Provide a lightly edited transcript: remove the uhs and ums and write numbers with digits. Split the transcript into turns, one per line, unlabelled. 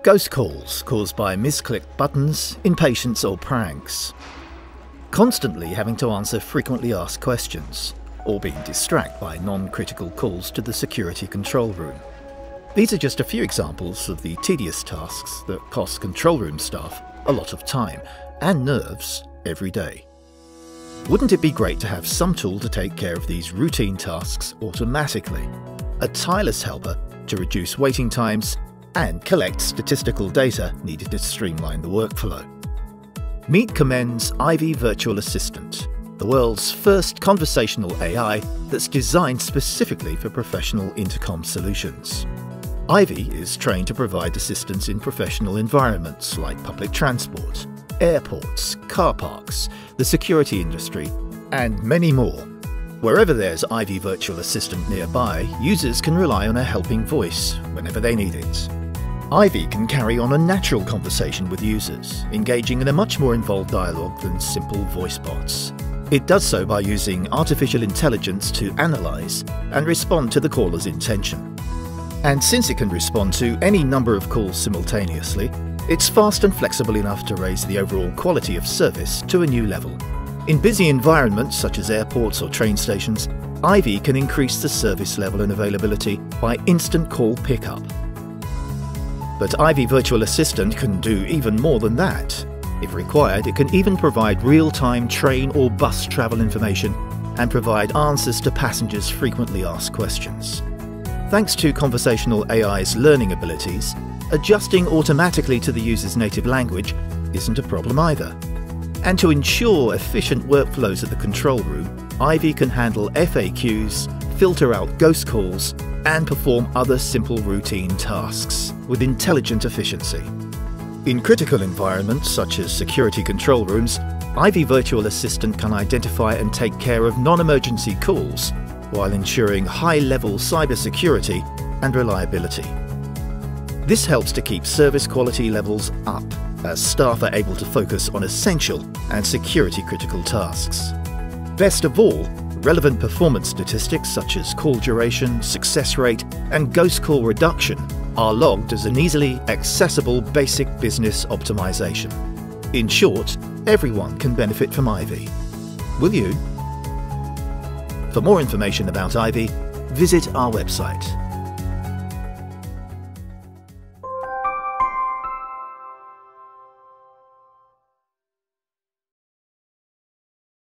Ghost calls caused by misclicked buttons, impatience or pranks. Constantly having to answer frequently asked questions, or being distracted by non-critical calls to the security control room. These are just a few examples of the tedious tasks that cost control room staff a lot of time and nerves every day. Wouldn't it be great to have some tool to take care of these routine tasks automatically? A tireless helper to reduce waiting times and collect statistical data needed to streamline the workflow. Meet Commend's Ivy Virtual Assistant, the world's first conversational AI that's designed specifically for professional intercom solutions. Ivy is trained to provide assistance in professional environments like public transport, airports, car parks, the security industry, and many more. Wherever there's Ivy Virtual Assistant nearby, users can rely on a helping voice whenever they need it. Ivy can carry on a natural conversation with users, engaging in a much more involved dialogue than simple voice bots. It does so by using artificial intelligence to analyze and respond to the caller's intention. And since it can respond to any number of calls simultaneously, it's fast and flexible enough to raise the overall quality of service to a new level. In busy environments such as airports or train stations, Ivy can increase the service level and availability by instant call pickup. But Ivy Virtual Assistant can do even more than that. If required, it can even provide real-time train or bus travel information and provide answers to passengers' frequently asked questions. Thanks to conversational AI's learning abilities, adjusting automatically to the user's native language isn't a problem either. And to ensure efficient workflows at the control room, Ivy can handle FAQs, filter out ghost calls, and perform other simple routine tasks with intelligent efficiency. In critical environments such as security control rooms, Ivy Virtual Assistant can identify and take care of non-emergency calls while ensuring high-level cybersecurity and reliability. This helps to keep service quality levels up as staff are able to focus on essential and security-critical tasks. Best of all, relevant performance statistics such as call duration, success rate, and ghost call reduction are logged as an easily accessible basic business optimization. In short, everyone can benefit from Ivy. Will you? For more information about Ivy, visit our website